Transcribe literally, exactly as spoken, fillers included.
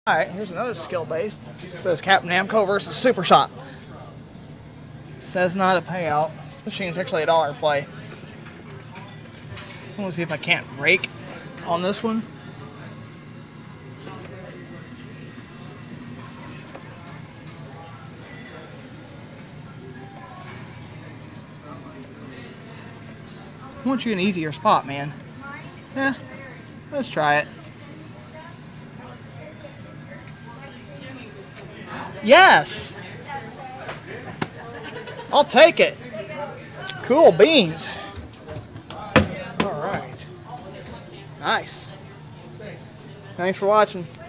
Alright, here's another skill-based. It says Captain Namco versus Super Shop. Says not a payout. This machine's actually a dollar play. I want to see if I can't rake on this one. I want you an easier spot, man. Yeah, let's try it. Yes! I'll take it. Cool beans. Alright. Nice. Thanks for watching.